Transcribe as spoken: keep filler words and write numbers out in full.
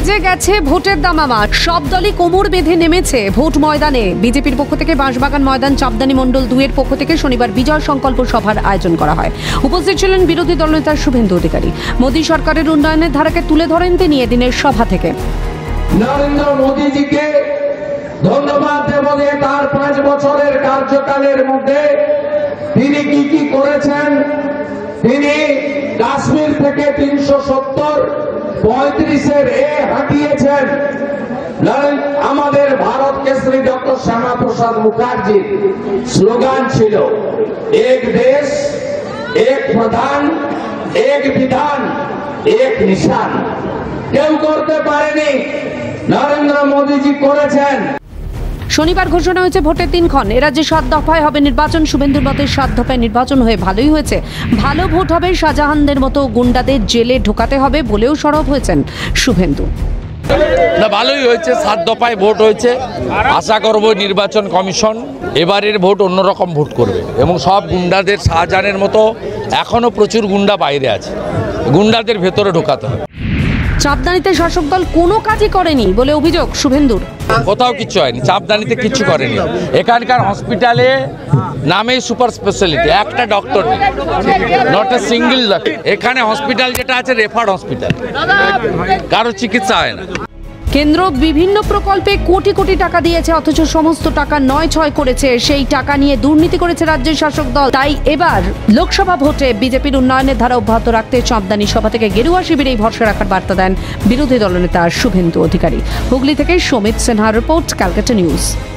বেজে গেছে ভোটের দামামা। সব দলই কোমর বেঁধে নেমেছে ভোট ময়দানে। বিজেপির পক্ষ থেকে বাঁশবাগান ময়দান চাপদানি মণ্ডল দুইয়ের পক্ষ থেকে শনিবার বিজয় সংকল্প সভার আয়োজন করা হয়। উপস্থিত ছিলেন বিরোধী দলনেতা শুভেন্দু অধিকারী। মোদী সরকারের উন্নয়নের ধারাকে তুলে ধরেন তিনি এদিনের সভা থেকে। নরেন্দ্র মোদীজিকে ধন্যবাদ দেব যে তার পাঁচ বছরের কার্যকালের মধ্যে তিনি কি কি করেছেন। তিনি কাশ্মীর থেকে তিনশো সত্তর পঁয়ত্রিশের এ হাঁটিয়েছেন। আমাদের ভারত কেশরী ডক্টর শ্যামা প্রসাদ মুখার্জির স্লোগান ছিল এক দেশ এক প্রধান এক বিধান এক নিশান। কেউ করতে পারেনি, নরেন্দ্র মোদীজি করেছেন। শনিবার ঘোষণা হয়েছে ভোটের দিনক্ষণ। এ রাজ্যে সাত দফায় হবে নির্বাচন। শুভেন্দুর মতে সাত দফায় নির্বাচন হয়ে ভালোই হয়েছে। ভালো ভোট হবে, শাহজাহানদের মতো গুন্ডাদের জেলে ঢোকাতে হবে বলেও সরব হয়েছেন শুভেন্দু। না, ভালোই হয়েছে, সাত দফায় ভোট হয়েছে। আশা করব নির্বাচন কমিশন এবারের ভোট অন্যরকম ভোট করবে এবং সব গুন্ডাদের, শাহজাহানের মতো এখনো প্রচুর গুন্ডা বাইরে আছে, গুন্ডাদের ভেতরে ঢোকাতে হবে। চাপদানিতে শাসক দল কোনো কাজই করেনি বলে অভিযোগ শুভেন্দুর। কোথাও কিচ্ছু হয়নি, চাপদানিতে কিচ্ছু করেনি। এখানকার হসপিটালে নামে সুপার স্পেশালিটি, একটা ডক্টর নেই, নট এ সিঙ্গেল ডক্টর। এখানে হসপিটাল যেটা আছে রেফার্ড হসপিটাল, কারো চিকিৎসা হয় না। কেন্দ্র বিভিন্ন প্রকল্পে কোটি কোটি টাকা দিয়েছে, অথচ সমস্ত টাকা নয় ছয় করেছে। সেই টাকা নিয়ে দুর্নীতি করেছে রাজ্যের শাসক দল। তাই এবার লোকসভা ভোটে বিজেপির উন্নয়নের ধারা অব্যাহত রাখতে চাপদানি সভা থেকে গেরুয়া শিবিরেই ভরসা রাখার বার্তা দেন বিরোধী দলনেতা শুভেন্দু অধিকারী। হুগলি থেকে সমিত সিনহার রিপোর্ট, ক্যালকাটা নিউজ।